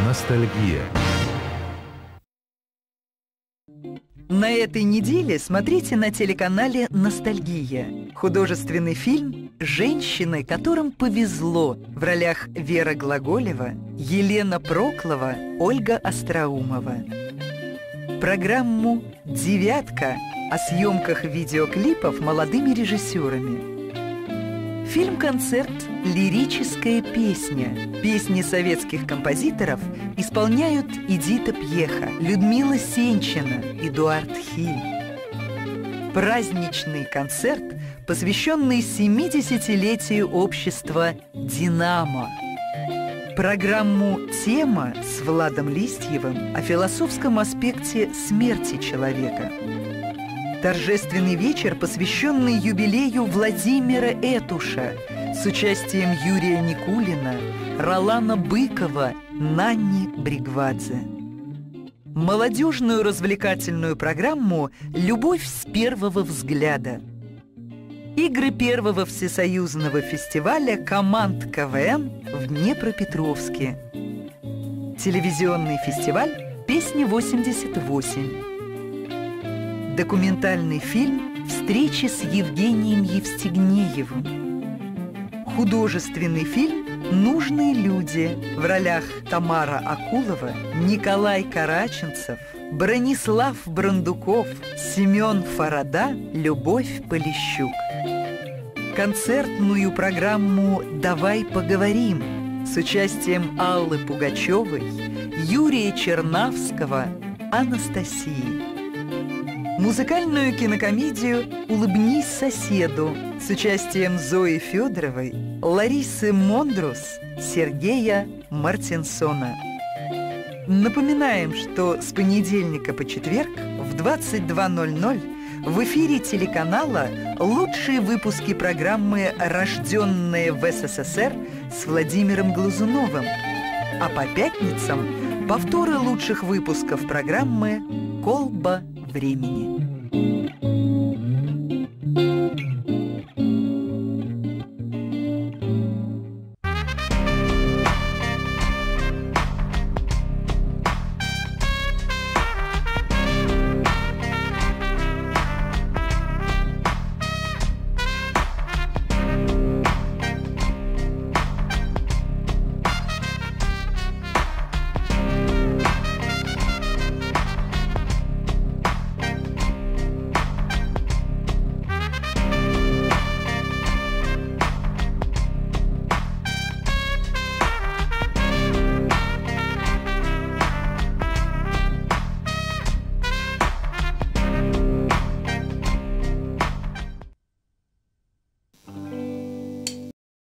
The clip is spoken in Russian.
Ностальгия. На этой неделе смотрите на телеканале «Ностальгия» художественный фильм «Женщины, которым повезло» в ролях Вера Глаголева, Елена Проклова, Ольга Остроумова. Программу «Девятка» о съемках видеоклипов молодыми режиссерами. Фильм-концерт «Лирическая песня». Песни советских композиторов исполняют Эдита Пьеха, Людмила Сенчина, Эдуард Хиль. Праздничный концерт, посвященный 70-летию общества «Динамо». Программу «Тема» с Владом Листьевым о философском аспекте смерти человека. Торжественный вечер, посвященный юбилею Владимира Этуша с участием Юрия Никулина, Ролана Быкова, Нанни Бригвадзе. Молодежную развлекательную программу «Любовь с первого взгляда». Игры первого всесоюзного фестиваля команд КВН в Днепропетровске. Телевизионный фестиваль «Песни-88». Документальный фильм «Встречи с Евгением Евстигнеевым». Художественный фильм «Нужные люди» в ролях Тамара Акулова, Николай Караченцев, Бронислав Брандуков, Семен Фарада, Любовь Полищук. Концертную программу «Давай поговорим» с участием Аллы Пугачевой, Юрия Чернавского, Анастасии. Музыкальную кинокомедию «Улыбнись соседу» с участием Зои Федоровой, Ларисы Мондрус, Сергея Мартинсона. Напоминаем, что с понедельника по четверг в 22:00 в эфире телеканала лучшие выпуски программы «Рожденные в СССР» с Владимиром Глазуновым, а по пятницам повторы лучших выпусков программы «Колба времени».